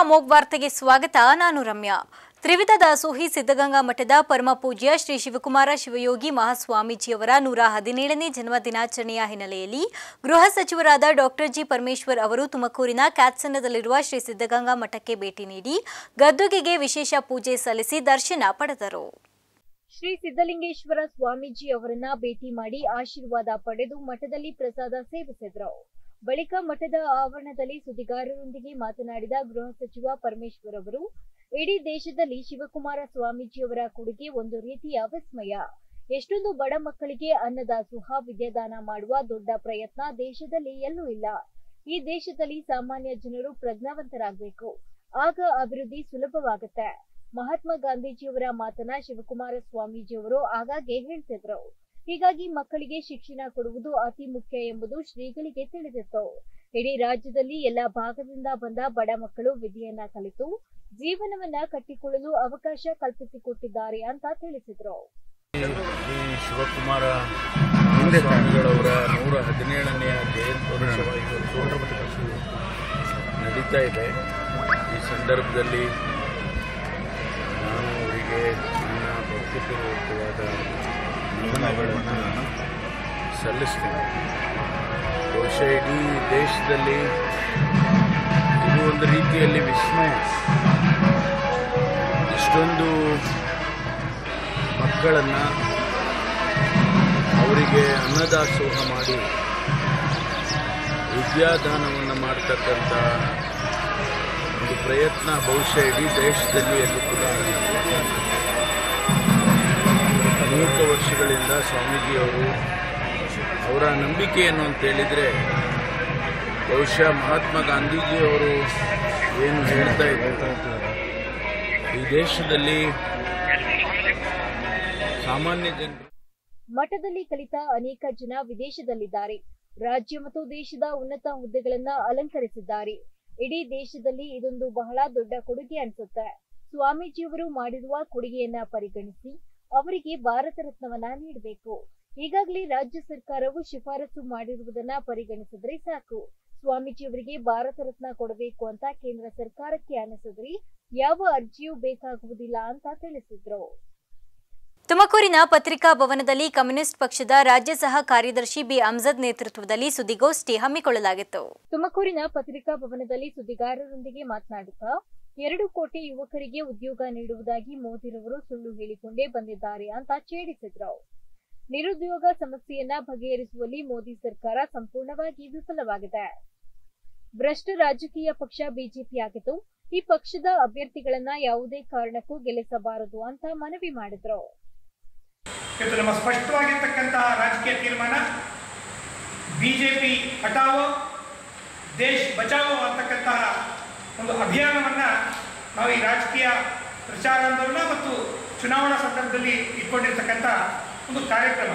ಅಮೋಘ್ ವಾರ್ತೆಗೆ ಸ್ವಾಗತ. ನಾನು ರಮ್ಯಾ. ತ್ರಿವಿಧ ದಾಸೋಹಿ ಸಿದ್ಧಗಂಗಾ ಮಠದ ಪರಮಪೂಜ್ಯ ಶ್ರೀ ಶಿವಕುಮಾರ ಶಿವಯೋಗಿ ಮಹಾಸ್ವಾಮೀಜಿಯವರ 117ನೇ ಜನ್ಮ ದಿನಾಚರಣೆಯ ಹಿನ್ನೆಲೆಯಲ್ಲಿ ಗೃಹ ಸಚಿವರಾದ ಡಾಕ್ಟರ್ ಜಿ ಪರಮೇಶ್ವರ್ ಅವರು ತುಮಕೂರಿನ ಕ್ಯಾತ್ಸನ್ನದಲ್ಲಿರುವ ಶ್ರೀ ಸಿದ್ಧಗಂಗಾ ಮಠಕ್ಕೆ ಭೇಟಿ ನೀಡಿ ಗದ್ದುಗೆಗೆ ವಿಶೇಷ ಪೂಜೆ ಸಲ್ಲಿಸಿ ದರ್ಶನ ಪಡೆದರು. ಶ್ರೀ ಸಿದ್ಧಲಿಂಗೇಶ್ವರ ಸ್ವಾಮೀಜಿ ಅವರನ್ನ ಭೇಟಿ ಮಾಡಿ ಆಶೀರ್ವಾದ ಪಡೆದು ಮಠದಲ್ಲಿ ಪ್ರಸಾದ ಸೇವಿಸಿದರು. ಬಳಿಕ ಮಠದ ಆವರಣದಲ್ಲಿ ಸುದ್ದಿಗಾರರೊಂದಿಗೆ ಮಾತನಾಡಿದ ಗೃಹ ಸಚಿವ ಪರಮೇಶ್ವರ್ ಅವರು, ಇಡೀ ದೇಶದಲ್ಲಿ ಶಿವಕುಮಾರ ಸ್ವಾಮೀಜಿಯವರ ಕೊಡುಗೆ ಒಂದು ರೀತಿಯ ವಿಸ್ಮಯ. ಎಷ್ಟೊಂದು ಬಡ ಮಕ್ಕಳಿಗೆ ಅನ್ನದಾಸೋಹ ವಿದ್ಯಾದಾನ ಮಾಡುವ ದೊಡ್ಡ ಪ್ರಯತ್ನ ದೇಶದಲ್ಲಿ ಎಲ್ಲೂ ಇಲ್ಲ. ಈ ದೇಶದಲ್ಲಿ ಸಾಮಾನ್ಯ ಜನರು ಪ್ರಜ್ಞಾವಂತರಾಗಬೇಕು, ಆಗ ಅಭಿವೃದ್ಧಿ ಸುಲಭವಾಗುತ್ತೆ. ಮಹಾತ್ಮ ಗಾಂಧೀಜಿಯವರ ಮಾತನ್ನ ಶಿವಕುಮಾರ ಸ್ವಾಮೀಜಿಯವರು ಆಗಾಗ್ಗೆ ಹೇಳ್ತಿದ್ರು. ಹೀಗಾಗಿ ಮಕ್ಕಳಿಗೆ ಶಿಕ್ಷಣ ಕೊಡುವುದು ಅತಿ ಮುಖ್ಯ ಎಂಬುದು ಶ್ರೀಗಳಿಗೆ ತಿಳಿದಿತ್ತು. ಇಡೀ ರಾಜ್ಯದಲ್ಲಿ ಎಲ್ಲ ಭಾಗದಿಂದ ಬಂದ ಬಡ ಮಕ್ಕಳು ವಿದ್ಯೆಯನ್ನ ಕಲಿತು ಜೀವನವನ್ನ ಕಟ್ಟಿಕೊಳ್ಳಲು ಅವಕಾಶ ಕಲ್ಪಿಸಿಕೊಟ್ಟಿದ್ದಾರೆ ಅಂತ ತಿಳಿಸಿದ್ರು. ಶಿವಕುಮಾರ ಸ್ವಾಮಿಗಳವರ 117ನೇ ಜಯಂತ್ಯೋತ್ಸವ ನಡೀತಾ ಇದೆ. ಈ ಸಂದರ್ಭದಲ್ಲಿ ನಾನು ಅವರಿಗೆ ನನ್ನ ಭಕ್ತಿಪೂರ್ವಕವಾದ ನಮನಗಳನ್ನು ಸಲ್ಲಿಸ್ತೇನೆ. ಬಹುಶಃ ಇಡೀ ದೇಶದಲ್ಲಿ ಇದು ಒಂದು ರೀತಿಯಲ್ಲಿ ವಿಸ್ಮಯ. ಇಷ್ಟೊಂದು ಮಕ್ಕಳನ್ನು ಅವರಿಗೆ ಅನ್ನದಾಸೋಹ ಮಾಡಿ ವಿದ್ಯಾದಾನವನ್ನು ಮಾಡ್ತಕ್ಕಂಥ ಒಂದು ಪ್ರಯತ್ನ ಬಹುಶಃ ಇಡೀ ದೇಶದಲ್ಲಿ ಎಲ್ಲೂ ಕೂಡ ಅನೇಕ ವರ್ಷಗಳಿಂದ ಸ್ವಾಮೀಜಿಯವರು ಅವರ ನಂಬಿಕೆಯನ್ನು ಅಂತ ಹೇಳಿದರೆ ಬಹುಶಃ ಮಹಾತ್ಮ ಗಾಂಧೀಜಿಯವರು ಏನು ಹೇಳ್ತಾ ಇದ್ದಾರೆ, ಈ ದೇಶದಲ್ಲಿ ಸಾಮಾನ್ಯ ಜನರು. ಮಠದಲ್ಲಿ ಕಲಿತ ಅನೇಕ ಜನ ವಿದೇಶದಲ್ಲಿದ್ದಾರೆ. ರಾಜ್ಯ ಮತ್ತು ದೇಶದ ಉನ್ನತ ಹುದ್ದೆಗಳನ್ನ ಅಲಂಕರಿಸಿದ್ದಾರೆ. ಇಡೀ ದೇಶದಲ್ಲಿ ಇದೊಂದು ಬಹಳ ದೊಡ್ಡ ಕೊಡುಗೆ ಅನಿಸುತ್ತೆ. ಸ್ವಾಮೀಜಿಯವರು ಮಾಡಿರುವ ಕೊಡುಗೆಯನ್ನ ಪರಿಗಣಿಸಿ ಅವರಿಗೆ ಭಾರತ ರತ್ನವನ್ನ ನೀಡಬೇಕು. ಈಗಾಗಲೇ ರಾಜ್ಯ ಸರ್ಕಾರವು ಶಿಫಾರಸು ಮಾಡಿರುವುದನ್ನ ಪರಿಗಣಿಸಿದ್ರೆ ಸಾಕು. ಸ್ವಾಮೀಜಿಯವರಿಗೆ ಭಾರತ ರತ್ನ ಕೊಡಬೇಕು ಅಂತ ಕೇಂದ್ರ ಸರ್ಕಾರಕ್ಕೆ ಅನಿಸಿದ್ರೆ ಯಾವ ಅರ್ಜಿಯೂ ಬೇಕಾಗುವುದಿಲ್ಲ ಅಂತ ತಿಳಿಸಿದ್ರು. ತುಮಕೂರಿನ ಪತ್ರಿಕಾ ಭವನದಲ್ಲಿ ಕಮ್ಯುನಿಸ್ಟ್ ಪಕ್ಷದ ರಾಜ್ಯ ಸಹ ಕಾರ್ಯದರ್ಶಿ ಬಿ ಅಮ್ಜದ್ ನೇತೃತ್ವದಲ್ಲಿ ಸುದ್ದಿಗೋಷ್ಠಿ ಹಮ್ಮಿಕೊಳ್ಳಲಾಗಿತ್ತು. ತುಮಕೂರಿನ ಪತ್ರಿಕಾ ಭವನದಲ್ಲಿ ಸುದ್ದಿಗಾರರೊಂದಿಗೆ ಮಾತನಾಡುತ್ತಾ, 2 ಕೋಟಿ ಯುವಕರಿಗೆ ಉದ್ಯೋಗ ನೀಡುವುದಾಗಿ ಮೋದಿರವರು ಸುಳ್ಳು ಹೇಳಿಕೊಂಡೇ ಬಂದಿದ್ದಾರೆ ಅಂತ ಛೇಡಿಸಿದ್ರು. ನಿರುದ್ಯೋಗ ಸಮಸ್ಯೆಯನ್ನ ಬಗೆಹರಿಸುವಲ್ಲಿ ಮೋದಿ ಸರ್ಕಾರ ಸಂಪೂರ್ಣವಾಗಿ ವಿಫಲವಾಗಿದೆ. ಭ್ರಷ್ಟ ರಾಜಕೀಯ ಪಕ್ಷ ಬಿಜೆಪಿಯಾಗಿದ್ದು, ಈ ಪಕ್ಷದ ಅಭ್ಯರ್ಥಿಗಳನ್ನ ಯಾವುದೇ ಕಾರಣಕ್ಕೂ ಗೆಲ್ಲಿಸಬಾರದು ಅಂತ ಮನವಿ ಮಾಡಿದ್ರು. ಇವತ್ತು ನಮ್ಮ ಸ್ಪಷ್ಟವಾಗಿರ್ತಕ್ಕಂತಹ ರಾಜಕೀಯ ತೀರ್ಮಾನ ಬಿಜೆಪಿ ಹಟಾವೋ ದೇಶ್ ಬಚಾವೋ ಅಂತಕ್ಕಂತಹ ಒಂದು ಅಭಿಯಾನವನ್ನ ನಾವು ಈ ರಾಜಕೀಯ ಪ್ರಚಾರಾಂದೋಲನ ಮತ್ತು ಚುನಾವಣಾ ಸಂದರ್ಭದಲ್ಲಿ ಇಟ್ಕೊಂಡಿರ್ತಕ್ಕಂಥ ಒಂದು ಕಾರ್ಯಕ್ರಮ.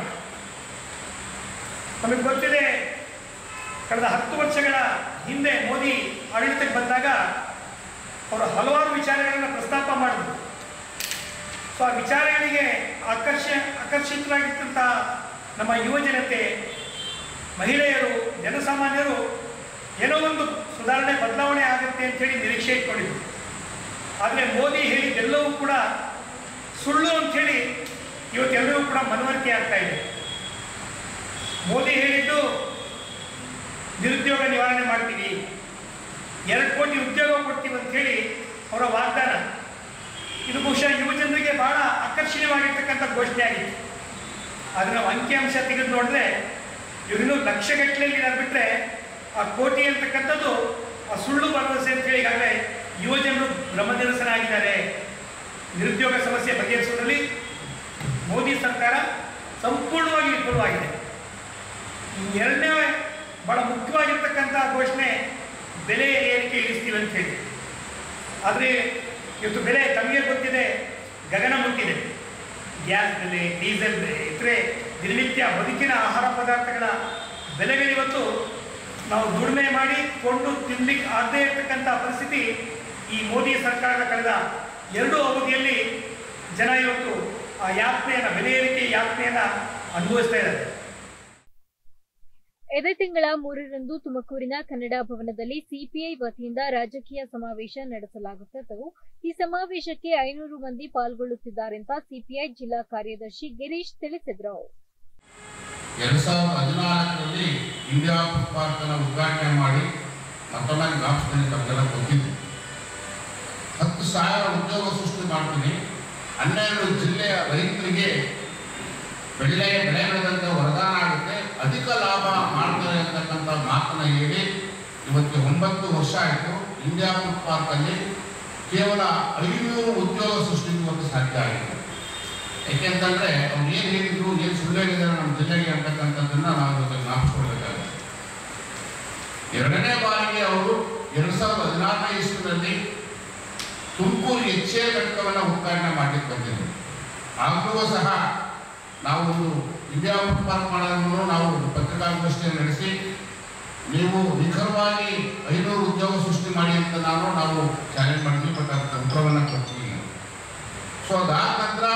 ನಮಗೆ ಗೊತ್ತಿದೆ, ಕಳೆದ 10 ವರ್ಷಗಳ ಹಿಂದೆ ಮೋದಿ ಆಡಳಿತಕ್ಕೆ ಬಂದಾಗ ಅವರು ಹಲವಾರು ವಿಚಾರಗಳನ್ನು ಪ್ರಸ್ತಾಪ ಮಾಡಿದ್ರು. ಸೊ ಆ ವಿಚಾರಗಳಿಗೆ ಆಕರ್ಷಿತರಾಗಿರ್ತಂಥ ನಮ್ಮ ಯುವ ಜನತೆ, ಮಹಿಳೆಯರು, ಜನಸಾಮಾನ್ಯರು ಏನೋ ಒಂದು ಸುಧಾರಣೆ ಬದಲಾವಣೆ ಆಗುತ್ತೆ ಅಂತೇಳಿ ನಿರೀಕ್ಷೆ ಇಟ್ಕೊಂಡಿದ್ರು. ಆದರೆ ಮೋದಿ ಹೇಳಿದ್ದೆಲ್ಲವೂ ಕೂಡ ಸುಳ್ಳು ಅಂಥೇಳಿ ಇವತ್ತೆಲ್ಲವೂ ಕೂಡ ಮನವರಿಕೆ ಆಗ್ತಾ ಇದೆ. ಮೋದಿ ಹೇಳಿದ್ದು ನಿರುದ್ಯೋಗ ನಿವಾರಣೆ ಮಾಡ್ತೀವಿ, 2 ಕೋಟಿ ಉದ್ಯೋಗ ಕೊಡ್ತೀವಿ ಅಂಥೇಳಿ ಅವರ ವಾಗ್ದಾನ. ಇದು ಬಹುಶಃ ಯುವಜನರಿಗೆ ಬಹಳ ಆಕರ್ಷಣೀಯವಾಗಿರ್ತಕ್ಕಂಥ ಘೋಷಣೆ ಆಗಿತ್ತು. ಆದರೆ ನಾವು ಅಂಕಿಅಂಶ ತೆಗೆದು ನೋಡಿದ್ರೆ ಇವರಿನ್ನೂ ಲಕ್ಷಗಟ್ಟಲೆಯಲ್ಲಿ ಬಿಟ್ಟರೆ ಆ ಕೋಟಿ ಅಂತಕ್ಕಂಥದ್ದು ಆ ಸುಳ್ಳು ಭರವಸೆ ಅಂತೇಳಿ ಈಗಾಗಲೇ ಯುವಜನರು ಭ್ರಮನಿರಸನಾಗಿದ್ದಾರೆ. ನಿರುದ್ಯೋಗ ಸಮಸ್ಯೆ ಬಗೆಹರಿಸುವುದರಲ್ಲಿ ಮೋದಿ ಸರ್ಕಾರ ಸಂಪೂರ್ಣವಾಗಿ ವಿಫಲವಾಗಿದೆ. ಎರಡನೇ ಬಹಳ ಮುಖ್ಯವಾಗಿರ್ತಕ್ಕಂಥ ಘೋಷಣೆ ಬೆಲೆ ಏರಿಕೆ ಇಳಿಸ್ತೀವಿ ಅಂತ ಹೇಳಿ. ಆದರೆ ಇವತ್ತು ಬೆಲೆ ತಮಗೆ ಗೊತ್ತಿದೆ, ಗಗನ ಮುಟ್ಟಿದೆ. ಗ್ಯಾಸ್ ಬೆಲೆ, ಡೀಸೆಲ್ ಬೆಲೆ, ಇತರೆ ದಿನನಿತ್ಯ ಬದುಕಿನ ಆಹಾರ ಪದಾರ್ಥಗಳ ಬೆಲೆಗಳಿವತ್ತು ನಾವು ದುಡಿಮೆ ಮಾಡಿ ಕೊಂಡು ತಿನ್ಲಿಕ್ಕೆ ಆಗದೇ ಇರತಕ್ಕಂಥ ಪರಿಸ್ಥಿತಿ ಈ ಮೋದಿ ಸರ್ಕಾರದ ಕಳೆದ 2 ಅವಧಿಯಲ್ಲಿ ಜನ ಇವತ್ತು ಆ ಯಾತನೆಯನ್ನು, ಬೆಲೆ ಏರಿಕೆ ಯಾತನೆಯನ್ನು ಅನುಭವಿಸ್ತಾ ಇದ್ದಾರೆ. ಇದೇ ತಿಂಗಳ ತಿಂಗಳ 3ರಂದು ತುಮಕೂರಿನ ಕನ್ನಡ ಭವನದಲ್ಲಿ ಸಿಪಿಐ ವತಿಯಿಂದ ರಾಜಕೀಯ ಸಮಾವೇಶ ನಡೆಸಲಾಗುತ್ತಿದ್ದು, ಈ ಸಮಾವೇಶಕ್ಕೆ 500 ಮಂದಿ ಪಾಲ್ಗೊಳ್ಳುತ್ತಿದ್ದಾರೆಂತ ಸಿಪಿಐ ಜಿಲ್ಲಾ ಕಾರ್ಯದರ್ಶಿ ಗಿರೀಶ್ ತಿಳಿಸಿದರು. 2014ರಲ್ಲಿ ಇಂಡಿಯಾ ಫುಡ್ ಪಾರ್ಕ್ ಅನ್ನು ಉದ್ಘಾಟನೆ ಮಾಡಿ ಮತ್ತೊಮ್ಮೆ ಜ್ಞಾಪಿಸ್ತೀನಿ, ತಮಗೆಲ್ಲ ಗೊತ್ತಿದೆ. 10,000 ಉದ್ಯೋಗ ಸೃಷ್ಟಿ ಮಾಡ್ತೀನಿ, 12 ಜಿಲ್ಲೆಯ ರೈತರಿಗೆ ಬೆಳೆ ಬೆಳೆದಂತೆ ವರದಾನ ಆಗುತ್ತೆ, ಅಧಿಕ ಲಾಭ ಮಾಡ್ತಾರೆ ಅಂತಕ್ಕಂಥ ಮಾತನ್ನ ಹೇಳಿ ಇವತ್ತು 9 ವರ್ಷ ಆಯಿತು. ಇಂಡಿಯಾ ಫುಡ್ ಪಾರ್ಕ್ ಅಲ್ಲಿ ಕೇವಲ 500 ಉದ್ಯೋಗ ಸೃಷ್ಟಿಗೆ ಇವತ್ತು ಸಾಧ್ಯ ಆಗಿದೆ. ಯಾಕೆಂತಂದ್ರೆ ಅವ್ರು ಏನು ಹೇಳಿದ್ರು, ಏನು ಸುಳ್ಳು ಹೇಳಿದ್ದಾರೆ ನಮ್ಮ ಜಿಲ್ಲೆಗೆ ಅಂತಕ್ಕಂಥದ್ದನ್ನ ನಾವು ಇವತ್ತು ಜ್ಞಾಪಿಸ್ಕೊಳ್ಬೇಕಾಗುತ್ತೆ. 2ನೇ ಬಾರಿಗೆ ಅವರು 2016ನೇ ಇಸ್ವಿನಲ್ಲಿ ತುಮಕೂರು ಹೆಚ್ಚೇ ಘಟಕವನ್ನು ಉದ್ಘಾಟನೆ ಮಾಡಲಿಕ್ಕೆ ಬಂದಿದ್ದರು. ಆಗಲೂ ಸಹ ನಾವು ಒಂದು ಇಂಡಿಯಾ ಫುಡ್ ಪಾರ್ಕ್ ಮಾಡೋದನ್ನು ನಾವು ಪತ್ರಿಕಾಗೋಷ್ಠಿಯನ್ನು ನಡೆಸಿ ನೀವು ನಿಖರವಾಗಿ 500 ಉದ್ಯೋಗ ಸೃಷ್ಟಿ ಮಾಡಿ ಅಂತ ನಾವು ಚಾಲೆಂಜ್ ಮಾಡಿದ್ವಿ, ಬಟ್ ಅದಕ್ಕೆ ಉತ್ತರವನ್ನು ಕೊಡ್ತೀವಿ. ಸೊ ಅದಾದ ನಂತರ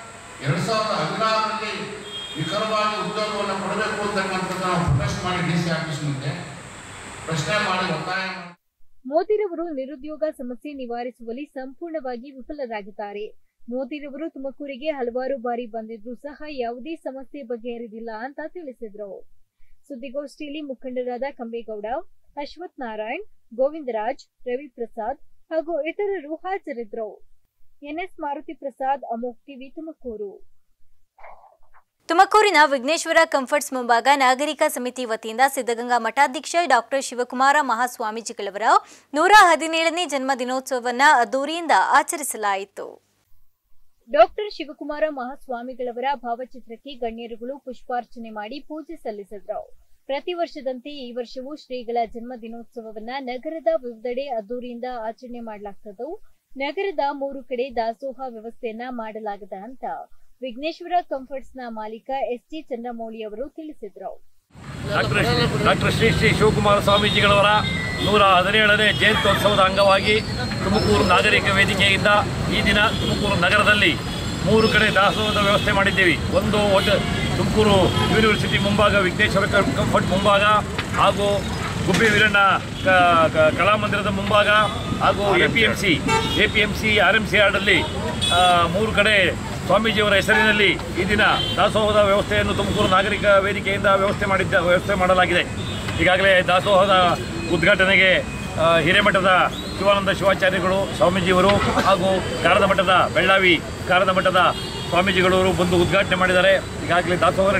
2016ರಲ್ಲಿ ನಿಖರವಾಗಿ ಉದ್ಯೋಗವನ್ನು ಕೊಡಬೇಕು ಅಂತಕ್ಕಂಥದ್ದು ನಾವು ಪ್ರೊಟೆಸ್ಟ್ ಮಾಡಿ DC ಆಫೀಸ್ ಮುಂದೆ ಪ್ರಶ್ನೆ ಮಾಡಿ ಒತ್ತಾಯ ಮಾಡಿ ಮೋದಿರವರು ನಿರುದ್ಯೋಗ ಸಮಸ್ಯೆ ನಿವಾರಿಸುವಲ್ಲಿ ಸಂಪೂರ್ಣವಾಗಿ ವಿಫಲರಾಗಿದ್ದಾರೆ. ಮೋದಿರವರು ತುಮಕೂರಿಗೆ ಹಲವಾರು ಬಾರಿ ಬಂದಿದ್ರೂ ಸಹ ಯಾವುದೇ ಸಮಸ್ಯೆ ಬಗೆಹರಿದಿಲ್ಲ ಅಂತ ತಿಳಿಸಿದ್ರು. ಸುದ್ದಿಗೋಷ್ಠಿಯಲ್ಲಿ ಮುಖಂಡರಾದ ಕಂಬೇಗೌಡ, ಅಶ್ವಥ್ ನಾರಾಯಣ್, ಗೋವಿಂದರಾಜ್, ರವಿ ಪ್ರಸಾದ್ ಹಾಗೂ ಇತರರು ಹಾಜರಿದ್ದರು. NS ಮಾರುತಿ ಪ್ರಸಾದ್, ಅಮೋಕ್ ಟಿವಿ, ತುಮಕೂರು. ತುಮಕೂರಿನ ವಿಘ್ನೇಶ್ವರ ಕಂಫರ್ಟ್ಸ್ ಮುಂಭಾಗ ನಾಗರಿಕ ಸಮಿತಿ ವತಿಯಿಂದ ಸಿದ್ಧಗಂಗಾ ಮಠಾಧೀಶ ಡಾಕ್ಟರ್ ಶಿವಕುಮಾರ ಮಹಾಸ್ವಾಮೀಜಿಗಳವರ 117ನೇ ಜನ್ಮ ದಿನೋತ್ಸವವನ್ನು ಅದ್ದೂರಿಯಿಂದ ಆಚರಿಸಲಾಯಿತು. ಡಾಕ್ಟರ್ ಶಿವಕುಮಾರ ಮಹಾಸ್ವಾಮಿಗಳವರ ಭಾವಚಿತ್ರಕ್ಕೆ ಗಣ್ಯರುಗಳು ಪುಷ್ಪಾರ್ಚನೆ ಮಾಡಿ ಪೂಜೆ ಸಲ್ಲಿಸಿದರು. ಪ್ರತಿ ವರ್ಷದಂತೆ ಈ ವರ್ಷವೂ ಶ್ರೀಗಳ ಜನ್ಮ ದಿನೋತ್ಸವವನ್ನ ನಗರದ ವಿವಿಧೆಡೆ ಅದ್ದೂರಿಯಿಂದ ಆಚರಣೆ ಮಾಡಲಾಗುತ್ತದೆ. ನಗರದ 3 ಕಡೆ ದಾಸೋಹ ವ್ಯವಸ್ಥೆಯನ್ನ ಮಾಡಲಾಗಿದೆ ಅಂತ ವಿಘ್ನೇಶ್ವರ ಕಂಫರ್ಟ್ಸ್ನ ಮಾಲೀಕ SG ಚಂದ್ರಮೌಳಿ ಅವರು ತಿಳಿಸಿದರು. ಡಾಕ್ಟರ್ ಶ್ರೀ ಶಿವಕುಮಾರ ಸ್ವಾಮೀಜಿಗಳವರ 117ನೇ ಜಯಂತ್ಯೋತ್ಸವದ ಅಂಗವಾಗಿ ತುಮಕೂರು ನಾಗರಿಕ ವೇದಿಕೆಯಿಂದ ಈ ದಿನ ತುಮಕೂರು ನಗರದಲ್ಲಿ 3 ಕಡೆ ದಾಸೋಹದ ವ್ಯವಸ್ಥೆ ಮಾಡಿದ್ದೀವಿ. ಒಂದು ತುಮಕೂರು ಯೂನಿವರ್ಸಿಟಿ ಮುಂಭಾಗ ವಿಘ್ನೇಶ್ವರ ಕಂಫರ್ಟ್ ಮುಂಭಾಗ, ಹಾಗೂ ಗುಬ್ಬಿ ವೀರಣ್ಣ ಕಲಾಮಂದಿರದ ಮುಂಭಾಗ, ಹಾಗೂ APMC RMC ಯಾರ್ಡಲ್ಲಿ 3 ಕಡೆ ಸ್ವಾಮೀಜಿಯವರ ಹೆಸರಿನಲ್ಲಿ ಈ ದಿನ ದಾಸೋಹದ ವ್ಯವಸ್ಥೆಯನ್ನು ತುಮಕೂರು ನಾಗರಿಕ ವೇದಿಕೆಯಿಂದ ವ್ಯವಸ್ಥೆ ಮಾಡಲಾಗಿದೆ. ಈಗಾಗಲೇ ದಾಸೋಹದ ಉದ್ಘಾಟನೆಗೆ ಹಿರೇಮಠದ ಶಿವಾನಂದ ಶಿವಾಚಾರ್ಯಗಳು ಸ್ವಾಮೀಜಿಯವರು ಹಾಗೂ ಬೆಳ್ಳಾವಿ ಕಾರದ ಮಠದ ಸ್ವಾಮೀಜಿಗಳವರು ಬಂದು ಉದ್ಘಾಟನೆ ಮಾಡಿದ್ದಾರೆ. ಈಗಾಗಲೇ ದಾಸೋಹ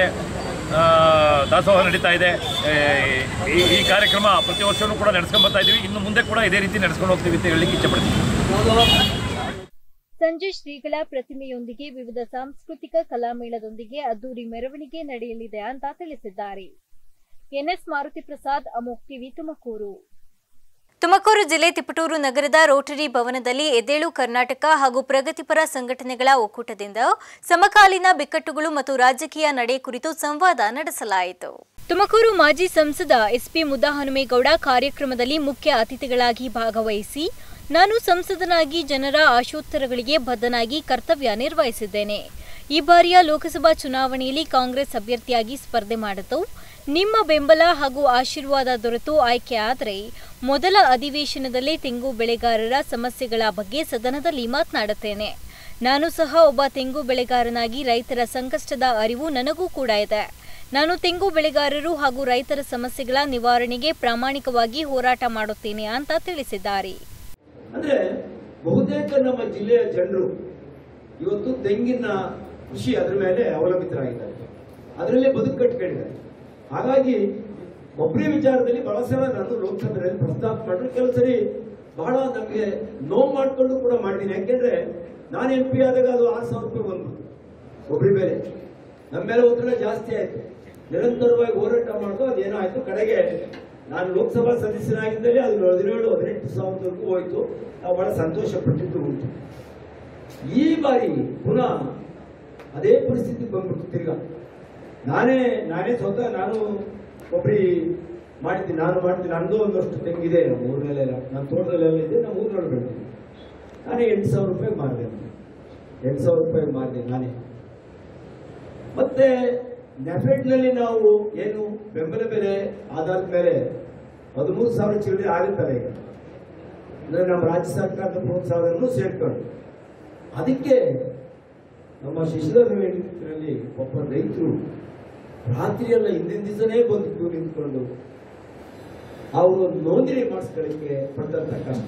ನಡೀತಾ ಇದೆ. ಈ ಕಾರ್ಯಕ್ರಮ ಪ್ರತಿ ವರ್ಷವೂ ಕೂಡ ನಡೆಸ್ಕೊಂಡು ಬರ್ತಾ ಇದ್ದೀವಿ. ಇನ್ನು ಮುಂದೆ ಕೂಡ ಇದೇ ರೀತಿ ನಡೆಸ್ಕೊಂಡು ಹೋಗ್ತೀವಿ ಅಂತ ಹೇಳಲಿಕ್ಕೆ ಇಷ್ಟಪಡ್ತೀವಿ. ಸಂಜೆ ಶ್ರೀಗಳ ಪ್ರತಿಮೆಯೊಂದಿಗೆ ವಿವಿಧ ಸಾಂಸ್ಕೃತಿಕ ಕಲಾಮೇಳದೊಂದಿಗೆ ಅದ್ದೂರಿ ಮೆರವಣಿಗೆ ನಡೆಯಲಿದೆ ಅಂತ ತಿಳಿಸಿದ್ದಾರೆ. NS ಮಾರುತಿ ಪ್ರಸಾದ್, ಅಮೋಕ್ ಟಿವಿ, ತುಮಕೂರು. ತುಮಕೂರು ಜಿಲ್ಲೆ ತಿಪಟೂರು ನಗರದ ರೋಟರಿ ಭವನದಲ್ಲಿ ಎದ್ದೇಳು ಕರ್ನಾಟಕ ಹಾಗೂ ಪ್ರಗತಿಪರ ಸಂಘಟನೆಗಳ ಒಕ್ಕೂಟದಿಂದ ಸಮಕಾಲೀನ ಬಿಕ್ಕಟ್ಟುಗಳು ಮತ್ತು ರಾಜಕೀಯ ನಡೆ ಕುರಿತು ಸಂವಾದ ನಡೆಸಲಾಯಿತು. ತುಮಕೂರು ಮಾಜಿ ಸಂಸದ SP ಮುದ್ದಹನುಮೇಗೌಡ ಕಾರ್ಯಕ್ರಮದಲ್ಲಿ ಮುಖ್ಯ ಅತಿಥಿಗಳಾಗಿ ಭಾಗವಹಿಸಿ, ನಾನು ಸಂಸದನಾಗಿ ಜನರ ಆಶೋತ್ತರಗಳಿಗೆ ಬದ್ಧನಾಗಿ ಕರ್ತವ್ಯ ನಿರ್ವಹಿಸಿದ್ದೇನೆ. ಈ ಬಾರಿಯ ಲೋಕಸಭಾ ಚುನಾವಣೆಯಲ್ಲಿ ಕಾಂಗ್ರೆಸ್ ಅಭ್ಯರ್ಥಿಯಾಗಿ ಸ್ಪರ್ಧೆ ಮಾಡಿತು. ನಿಮ್ಮ ಬೆಂಬಲ ಹಾಗೂ ಆಶೀರ್ವಾದ ದೊರೆತು ಆಯ್ಕೆ ಆದರೆ ಮೊದಲ ಅಧಿವೇಶನದಲ್ಲಿ ತೆಂಗು ಬೆಳೆಗಾರರ ಸಮಸ್ಯೆಗಳ ಬಗ್ಗೆ ಸದನದಲ್ಲಿ ಮಾತನಾಡುತ್ತೇನೆ. ನಾನು ಸಹ ಒಬ್ಬ ತೆಂಗು ಬೆಳೆಗಾರನಾಗಿ ರೈತರ ಸಂಕಷ್ಟದ ಅರಿವು ನನಗೂ ಕೂಡ ಇದೆ. ನಾನು ತೆಂಗು ಬೆಳೆಗಾರರು ಹಾಗೂ ರೈತರ ಸಮಸ್ಯೆಗಳ ನಿವಾರಣೆಗೆ ಪ್ರಾಮಾಣಿಕವಾಗಿ ಹೋರಾಟ ಮಾಡುತ್ತೇನೆ ಅಂತ ತಿಳಿಸಿದ್ದಾರೆ. ಅಂದ್ರೆ ಬಹುತೇಕ ನಮ್ಮ ಜಿಲ್ಲೆಯ ಜನರು ಇವತ್ತು ತೆಂಗಿನ ಕೃಷಿ ಅದರ ಮೇಲೆ ಅವಲಂಬಿತರಾಗಿದ್ದಾರೆ, ಅದರಲ್ಲೇ ಬದುಕು ಕಟ್ಟಿಕೊಂಡಿದ್ದಾರೆ. ಹಾಗಾಗಿ ಒಬ್ಬರೇ ವಿಚಾರದಲ್ಲಿ ಬಹಳ ಸಲ ನಾನು ಲೋಕಸಭೆಯಲ್ಲಿ ಪ್ರಸ್ತಾಪ ಮಾಡಿದ್ರೆ ಕೆಲವು ಸರಿ ಬಹಳ ನಮಗೆ ನೋವು ಮಾಡಿಕೊಂಡು ಕೂಡ ಮಾಡಿದ್ದೀನಿ. ಯಾಕೆಂದ್ರೆ ನಾನು MP ಆದಾಗ ಅದು 6,000 ರೂಪಾಯಿ ಬಂದ್ಬಿಟ್ಟು ಒಬ್ಬರಿ ಮೇಲೆ ನಮ್ಮ ಮೇಲೆ ಒತ್ತಡ ಜಾಸ್ತಿ ಆಯ್ತು. ನಿರಂತರವಾಗಿ ಹೋರಾಟ ಮಾಡೋದು ಅದೇನೋ ಆಯ್ತು. ಕಡೆಗೆ ನಾನು ಲೋಕಸಭಾ ಸದಸ್ಯನಾಗಿದ್ದಲ್ಲಿ ಅದು 17,000-18,000 ಹೋಯ್ತು. ನಾವು ಬಹಳ ಸಂತೋಷ ಪಟ್ಟಿದ್ದು ಉಂಟು. ಈ ಬಾರಿ ಪುನಃ ಅದೇ ಪರಿಸ್ಥಿತಿ ಬಂದ್ಬಿಟ್ಟು ತಿರ್ಗಾ ನಾನೇ ಸ್ವತಃ ನಾನು ಒಬ್ಬರಿ ಮಾಡ್ತೀನಿ. ನಂದು ಒಂದಷ್ಟು ತೆಂಗಿದೆ ಊರಿನಲ್ಲೆಲ್ಲ, ನನ್ನ ತೋಟದಲ್ಲೆಲ್ಲ ಇದೆ, ನಾವು ಊರಿನಲ್ಲಿ ಬೆಳೆದಿದ್ದೀನಿ. ನಾನೇ 8,000 ರೂಪಾಯಿ ಮಾರಿದೆ. 8,000 ರೂಪಾಯಿ ಮಾರಿದೆ ನಾನೇ. ಮತ್ತೆ ನೆಫೆಡ್ನಲ್ಲಿ ನಾವು ಏನು ಬೆಂಬಲ ಬೆಲೆ ಆಧಾರದ ಮೇಲೆ 13,000 ಚಿಲ್ಲರೆ ಆಗುತ್ತಲ್ಲ ಈಗ, ಅಂದರೆ ನಮ್ಮ ರಾಜ್ಯ ಸರ್ಕಾರದ ಪ್ರೋತ್ಸಾಹವನ್ನು ಸೇರ್ಕೊಂಡು ಅದಕ್ಕೆ ನಮ್ಮ ಶಿಶುರಲ್ಲಿ ಪಾಪ ರೈತರು ರಾತ್ರಿಯೆಲ್ಲ ಹಿಂದಿನ ದಿವಸನೇ ಬಂದು ಕ್ಯೂ ನಿಂತ್ಕೊಂಡು ಅವರು ನೋಂದಣಿ ಮಾಡಿಸ್ಕೊಳ್ಳಿಕ್ಕೆ ಪಟ್ಟಂತ ಕಷ್ಟ,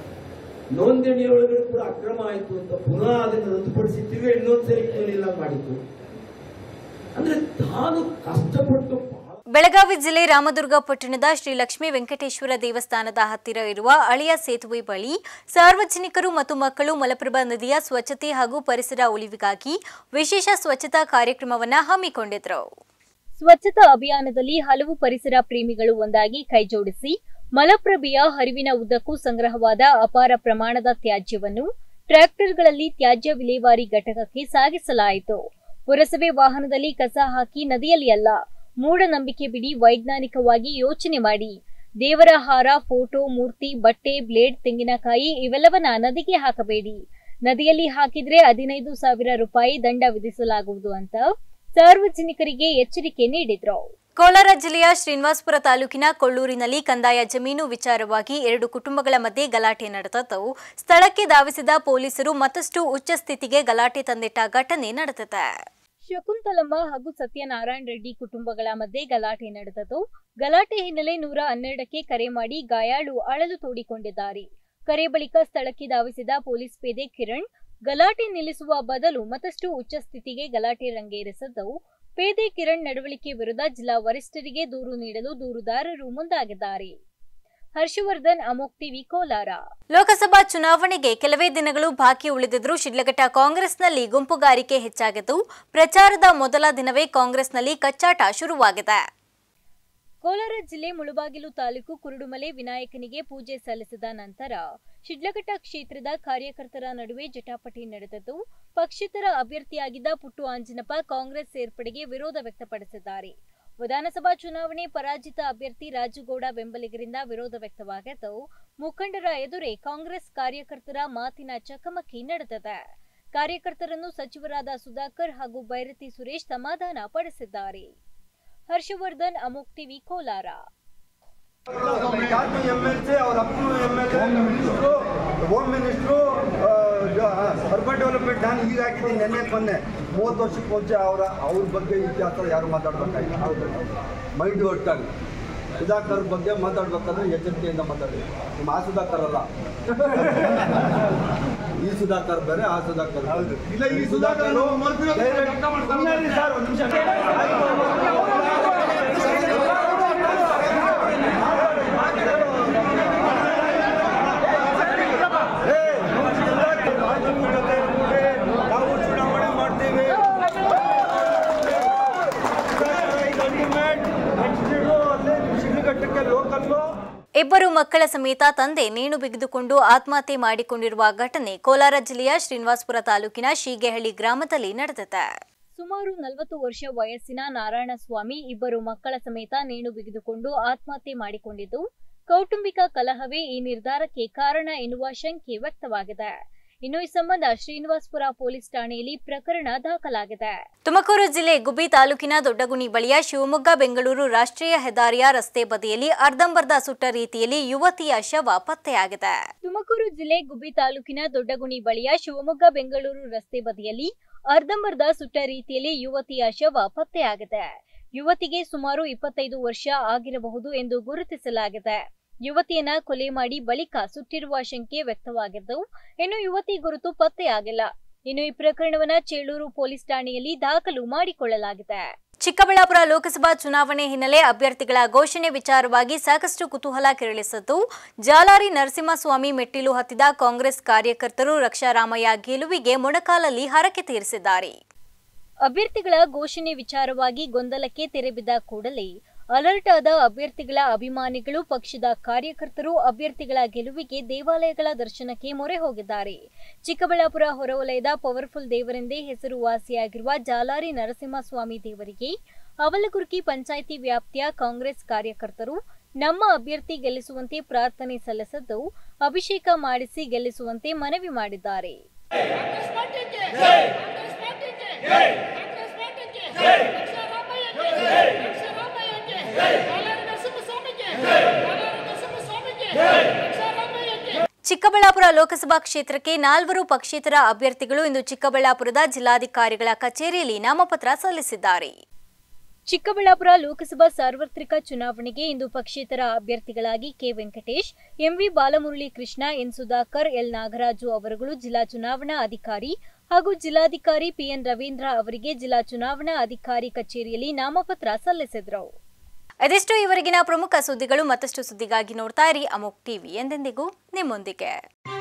ನೋಂದಣಿ ಒಳಗಡೆ ಕೂಡ ಅಕ್ರಮ ಆಯಿತು ಅಂತ ಪುನಃ ಅದನ್ನು ರದ್ದುಪಡಿಸಿ ತಿರುಗಿ ಇನ್ನೊಂದ್ಸರಿ ಕ್ಯೂನಿಲ್ಲ ಮಾಡಿತ್ತು. ಅಂದ್ರೆ ತಾನು ಕಷ್ಟಪಟ್ಟು. ಬೆಳಗಾವಿ ಜಿಲ್ಲೆ ರಾಮದುರ್ಗ ಪಟ್ಟಣದ ಶ್ರೀ ಲಕ್ಷ್ಮೀ ವೆಂಕಟೇಶ್ವರ ದೇವಸ್ಥಾನದ ಹತ್ತಿರ ಇರುವ ಹಳೆಯ ಸೇತುವೆ ಬಳಿ ಸಾರ್ವಜನಿಕರು ಮತ್ತು ಮಕ್ಕಳು ಮಲಪ್ರಭಾ ನದಿಯ ಸ್ವಚ್ಛತೆ ಹಾಗೂ ಪರಿಸರ ಉಳಿವಿಗಾಗಿ ವಿಶೇಷ ಸ್ವಚ್ಛತಾ ಕಾರ್ಯಕ್ರಮವನ್ನು ಹಮ್ಮಿಕೊಂಡಿದ್ರು. ಸ್ವಚ್ಛತಾ ಅಭಿಯಾನದಲ್ಲಿ ಹಲವು ಪರಿಸರ ಪ್ರೇಮಿಗಳು ಒಂದಾಗಿ ಕೈಜೋಡಿಸಿ ಮಲಪ್ರಭೆಯ ಹರಿವಿನ ಉದ್ದಕ್ಕೂ ಸಂಗ್ರಹವಾದ ಅಪಾರ ಪ್ರಮಾಣದ ತ್ಯಾಜ್ಯವನ್ನು ಟ್ರ್ಯಾಕ್ಟರ್ಗಳಲ್ಲಿ ತ್ಯಾಜ್ಯ ವಿಲೇವಾರಿ ಘಟಕಕ್ಕೆ ಸಾಗಿಸಲಾಯಿತು. ಪುರಸಭೆ ವಾಹನದಲ್ಲಿ ಕಸ ಹಾಕಿ ನದಿಯಲ್ಲಿ ಅಲ್ಲ, ಮೂಢನಂಬಿಕೆ ಬಿಡಿ ವೈಜ್ಞಾನಿಕವಾಗಿ ಯೋಚನೆ ಮಾಡಿ ದೇವರ ಹಾರ, ಫೋಟೋ, ಮೂರ್ತಿ, ಬಟ್ಟೆ, ಬ್ಲೇಡ್, ತೆಂಗಿನಕಾಯಿ ಇವೆಲ್ಲವನ್ನ ನದಿಗೆ ಹಾಕಬೇಡಿ. ನದಿಯಲ್ಲಿ ಹಾಕಿದ್ರೆ 15,000 ರೂಪಾಯಿ ದಂಡ ವಿಧಿಸಲಾಗುವುದು ಅಂತ ಸಾರ್ವಜನಿಕರಿಗೆ ಎಚ್ಚರಿಕೆ ನೀಡಿದ್ರು. ಕೋಲಾರ ಜಿಲ್ಲೆಯ ಶ್ರೀನಿವಾಸಪುರ ತಾಲೂಕಿನ ಕೊಳ್ಳೂರಿನಲ್ಲಿ ಕಂದಾಯ ಜಮೀನು ವಿಚಾರವಾಗಿ 2 ಕುಟುಂಬಗಳ ಮಧ್ಯೆ ಗಲಾಟೆ ನಡೆದಿದ್ದು, ಸ್ಥಳಕ್ಕೆ ಧಾವಿಸಿದ ಪೊಲೀಸರು ಮತ್ತಷ್ಟು ಉಚ್ಚ ಸ್ಥಿತಿಗೆ ಗಲಾಟೆ ತಂದಿಟ್ಟ ಘಟನೆ ನಡೆದಿದೆ. ಶಕುಂತಲಮ್ಮ ಹಾಗೂ ಸತ್ಯನಾರಾಯಣ ರೆಡ್ಡಿ ಕುಟುಂಬಗಳ ಮಧ್ಯೆ ಗಲಾಟೆ ನಡೆದಿದ್ದು, ಗಲಾಟೆ ಹಿನ್ನೆಲೆ 112ಕ್ಕೆ ಕರೆ ಮಾಡಿ ಗಾಯಾಳು ಅಳಲು ತೋಡಿಕೊಂಡಿದ್ದಾರೆ. ಕರೆ ಬಳಿಕ ಸ್ಥಳಕ್ಕೆ ಧಾವಿಸಿದ ಪೊಲೀಸ್ ಪೇದೆ ಕಿರಣ್ ಗಲಾಟೆ ನಿಲ್ಲಿಸುವ ಬದಲು ಮತ್ತಷ್ಟು ಉಚ್ಚ ಸ್ಥಿತಿಗೆ ಗಲಾಟೆ ರಂಗೇರಿಸಿದ್ದು, ಪೇದೆ ಕಿರಣ್ ನಡವಳಿಕೆ ವಿರುದ್ಧ ಜಿಲ್ಲಾ ವರಿಷ್ಠರಿಗೆ ದೂರು ನೀಡಲು ದೂರುದಾರರು ಮುಂದಾಗಿದ್ದಾರೆ. ಹರ್ಷವರ್ಧನ್, ಅಮೋಕ್ ಟಿವಿ, ಕೋಲಾರ. ಲೋಕಸಭಾ ಚುನಾವಣೆಗೆ ಕೆಲವೇ ದಿನಗಳು ಬಾಕಿ ಉಳಿದಿದ್ದರೂ ಶಿಡ್ಲಘಟ್ಟ ಕಾಂಗ್ರೆಸ್ನಲ್ಲಿ ಗುಂಪುಗಾರಿಕೆ ಹೆಚ್ಚಾಗಿದ್ದು, ಪ್ರಚಾರದ ಮೊದಲ ದಿನವೇ ಕಾಂಗ್ರೆಸ್ನಲ್ಲಿ ಕಚ್ಚಾಟ ಶುರುವಾಗಿದೆ. ಕೋಲಾರ ಜಿಲ್ಲೆ ಮುಳಬಾಗಿಲು ತಾಲೂಕು ಕುರುಡುಮಲೆ ವಿನಾಯಕನಿಗೆ ಪೂಜೆ ಸಲ್ಲಿಸಿದ ನಂತರ ಶಿಡ್ಲಘಟ್ಟ ಕ್ಷೇತ್ರದ ಕಾರ್ಯಕರ್ತರ ನಡುವೆ ಜಟಾಪಟಿ ನಡೆದಿದ್ದು, ಪಕ್ಷೇತರ ಅಭ್ಯರ್ಥಿಯಾಗಿದ್ದ ಪುಟ್ಟು ಆಂಜನಪ್ಪ ಕಾಂಗ್ರೆಸ್ ಸೇರ್ಪಡೆಗೆ ವಿರೋಧ ವ್ಯಕ್ತಪಡಿಸಿದ್ದಾರೆ. ವಿಧಾನಸಭಾ ಚುನಾವಣೆ ಪರಾಜಿತ ಅಭ್ಯರ್ಥಿ ರಾಜುಗೌಡ ಬೆಂಬಲಿಗರಿಂದ ವಿರೋಧ ವ್ಯಕ್ತವಾಗಿದ್ದು, ಮುಖಂಡರ ಎದುರೇ ಕಾಂಗ್ರೆಸ್ ಕಾರ್ಯಕರ್ತರ ಮಾತಿನ ಚಕಮಕಿ ನಡೆದಿದೆ. ಕಾರ್ಯಕರ್ತರನ್ನು ಸಚಿವರಾದ ಸುಧಾಕರ್ ಹಾಗೂ ಬೈರತಿ ಸುರೇಶ್ ಸಮಾಧಾನ ಪಡಿಸಿದ್ದಾರೆ. Harshavardhan, Amogh TV, Kolar. Home minister urban development ನಾನು ಈಗ ಹಾಕಿದ್ದೀನಿ, ನೆನ್ನೆ ಮೊನ್ನೆ 30 ವರ್ಷಕ್ಕೆ ಮುಂಚೆ ಅವ್ರ ಬಗ್ಗೆ ಇತಿಹಾಸ ಯಾರು ಮಾತಾಡ್ಬೇಕಾಗಿಲ್ಲ. ಮೈಂಡ್ ಒಟ್ಟಾಗಿ ಸುಧಾಕರ್ ಬಗ್ಗೆ ಮಾತಾಡ್ಬೇಕಾದ್ರೆ ಎಚ್ಚರಿಕೆಯಿಂದ ಮಾತಾಡಿ. ನಿಮ್ಮ ಆ ಸುಧಾಕರ್ ಅಲ್ಲ, ಈ ಸುಧಾಕರ್ ಬೇರೆ, ಆ ಸುಧಾಕರ್ ಇಲ್ಲ. ಈ ಸುಧಾಕರ್ ಇಬ್ಬರು ಮಕ್ಕಳ ಸಮೇತ ತಂದೆ ನೇಣು ಬಿಗಿದುಕೊಂಡು ಆತ್ಮಹತ್ಯೆ ಮಾಡಿಕೊಂಡಿರುವ ಘಟನೆ ಕೋಲಾರ ಜಿಲ್ಲೆಯ ಶ್ರೀನಿವಾಸಪುರ ತಾಲೂಕಿನ ಶೀಗೆಹಳ್ಳಿ ಗ್ರಾಮದಲ್ಲಿ ನಡೆದಿದೆ. ಸುಮಾರು 40 ವರ್ಷ ವಯಸ್ಸಿನ ನಾರಾಯಣಸ್ವಾಮಿ ಇಬ್ಬರು ಮಕ್ಕಳ ಸಮೇತ ನೇಣು ಬಿಗಿದುಕೊಂಡು ಆತ್ಮಹತ್ಯೆ ಮಾಡಿಕೊಂಡಿದ್ದು, ಕೌಟುಂಬಿಕ ಕಲಹವೇ ಈ ನಿರ್ಧಾರಕ್ಕೆ ಕಾರಣ ಎನ್ನುವ ಶಂಕೆ ವ್ಯಕ್ತವಾಗಿದೆ. ಇನ್ನು ಈ ಸಂಬಂಧ ಶ್ರೀನಿವಾಸಪುರ ಪೊಲೀಸ್ ಠಾಣೆಯಲ್ಲಿ ಪ್ರಕರಣ ದಾಖಲಾಗಿದೆ. ತುಮಕೂರು ಜಿಲ್ಲೆ ಗುಬ್ಬಿ ತಾಲೂಕಿನ ದೊಡ್ಡಗುಣಿ ಬಳಿಯ ಶಿವಮೊಗ್ಗ ಬೆಂಗಳೂರು ರಾಷ್ಟ್ರೀಯ ಹೆದ್ದಾರಿಯ ರಸ್ತೆ ಬದಿಯಲ್ಲಿ ಅರ್ಧಂಬರ್ಧ ಸುಟ್ಟ ರೀತಿಯಲ್ಲಿ ಯುವತಿಯ ಶವ ಪತ್ತೆಯಾಗಿದೆ. ತುಮಕೂರು ಜಿಲ್ಲೆ ಗುಬ್ಬಿ ತಾಲೂಕಿನ ದೊಡ್ಡಗುಣಿ ಬಳಿಯ ಶಿವಮೊಗ್ಗ ಬೆಂಗಳೂರು ರಸ್ತೆ ಬದಿಯಲ್ಲಿ ಅರ್ಧಂಬರ್ಧ ಸುಟ್ಟ ರೀತಿಯಲ್ಲಿ ಯುವತಿಯ ಶವ ಪತ್ತೆಯಾಗಿದೆ. ಯುವತಿಗೆ ಸುಮಾರು 25 ವರ್ಷ ಆಗಿರಬಹುದು ಎಂದು ಗುರುತಿಸಲಾಗಿದೆ. ಯುವತಿಯನ್ನ ಕೊಲೆ ಮಾಡಿ ಬಳಿಕ ಸುಟ್ಟಿರುವ ಶಂಕೆ ವ್ಯಕ್ತವಾಗಿದ್ದು, ಇನ್ನು ಯುವತಿ ಗುರುತು ಪತ್ತೆಯಾಗಿಲ್ಲ. ಇನ್ನು ಈ ಪ್ರಕರಣವನ್ನ ಚೇಳೂರು ಪೊಲೀಸ್ ಠಾಣೆಯಲ್ಲಿ ದಾಖಲು ಮಾಡಿಕೊಳ್ಳಲಾಗಿದೆ. ಚಿಕ್ಕಬಳ್ಳಾಪುರ ಲೋಕಸಭಾ ಚುನಾವಣೆ ಹಿನ್ನೆಲೆ ಅಭ್ಯರ್ಥಿಗಳ ಘೋಷಣೆ ವಿಚಾರವಾಗಿ ಸಾಕಷ್ಟು ಕುತೂಹಲ ಕೆರಳಿಸಿದ್ದು, ಜಾಲಾರಿ ನರಸಿಂಹಸ್ವಾಮಿ ಮೆಟ್ಟಿಲು ಹತ್ತಿದ ಕಾಂಗ್ರೆಸ್ ಕಾರ್ಯಕರ್ತರು ರಕ್ಷಾರಾಮಯ್ಯ ಗೆಲುವಿಗೆ ಮೊಣಕಾಲಲ್ಲಿ ಹರಕೆ ತೀರಿಸಿದ್ದಾರೆ. ಅಭ್ಯರ್ಥಿಗಳ ಘೋಷಣೆ ವಿಚಾರವಾಗಿ ಗೊಂದಲಕ್ಕೆ ತೆರೆಬಿದ್ದ ಕೂಡಲೇ ಅಲರ್ಟ್ ಆದ ಅಭ್ಯರ್ಥಿಗಳ ಅಭಿಮಾನಿಗಳು, ಪಕ್ಷದ ಕಾರ್ಯಕರ್ತರು ಅಭ್ಯರ್ಥಿಗಳ ಗೆಲುವಿಗೆ ದೇವಾಲಯಗಳ ದರ್ಶನಕ್ಕೆ ಮೊರೆ ಹೋಗಿದ್ದಾರೆ. ಚಿಕ್ಕಬಳ್ಳಾಪುರ ಹೊರವಲಯದ ಪವರ್ಫುಲ್ ದೇವರೆಂದೇ ಹೆಸರುವಾಸಿಯಾಗಿರುವ ಜಾಲಾರಿ ನರಸಿಂಹಸ್ವಾಮಿ ದೇವರಿಗೆ ಅವಲಗುರ್ಕಿ ಪಂಚಾಯಿತಿ ವ್ಯಾಪ್ತಿಯ ಕಾಂಗ್ರೆಸ್ ಕಾರ್ಯಕರ್ತರು ನಮ್ಮ ಅಭ್ಯರ್ಥಿ ಗೆಲ್ಲಿಸುವಂತೆ ಪ್ರಾರ್ಥನೆ ಸಲ್ಲಿಸಿದ್ದು, ಅಭಿಷೇಕ ಮಾಡಿಸಿ ಗೆಲ್ಲಿಸುವಂತೆ ಮನವಿ ಮಾಡಿದ್ದಾರೆ. ಚಿಕ್ಕಬಳ್ಳಾಪುರ ಲೋಕಸಭಾ ಕ್ಷೇತ್ರಕ್ಕೆ 4 ಪಕ್ಷೇತರ ಅಭ್ಯರ್ಥಿಗಳು ಇಂದು ಚಿಕ್ಕಬಳ್ಳಾಪುರದ ಜಿಲ್ಲಾಧಿಕಾರಿಗಳ ಕಚೇರಿಯಲ್ಲಿ ನಾಮಪತ್ರ ಸಲ್ಲಿಸಿದ್ದಾರೆ. ಚಿಕ್ಕಬಳ್ಳಾಪುರ ಲೋಕಸಭಾ ಸಾರ್ವತ್ರಿಕ ಚುನಾವಣೆಗೆ ಇಂದು ಪಕ್ಷೇತರ ಅಭ್ಯರ್ಥಿಗಳಾಗಿ K Venkatesh, MV Balamurali Krishna, N Sudhakar, L Nagaraju ಅವರುಗಳು ಜಿಲ್ಲಾ ಚುನಾವಣಾ ಅಧಿಕಾರಿ ಹಾಗೂ ಜಿಲ್ಲಾಧಿಕಾರಿ ಪಿಎನ್ ರವೀಂದ್ರ ಅವರಿಗೆ ಜಿಲ್ಲಾ ಚುನಾವಣಾ ಅಧಿಕಾರಿ ಕಚೇರಿಯಲ್ಲಿ ನಾಮಪತ್ರ ಸಲ್ಲಿಸಿದರು. ಇದೆಷ್ಟು ಇವರೆಗಿನ ಪ್ರಮುಖ ಸುದ್ದಿಗಳು. ಮತ್ತಷ್ಟು ಸುದ್ದಿಗಾಗಿ ನೋಡ್ತಾ ಇರಿ ಅಮೋಕ್ ಟಿವಿ, ಎಂದೆಂದಿಗೂ ನಿಮ್ಮೊಂದಿಗೆ.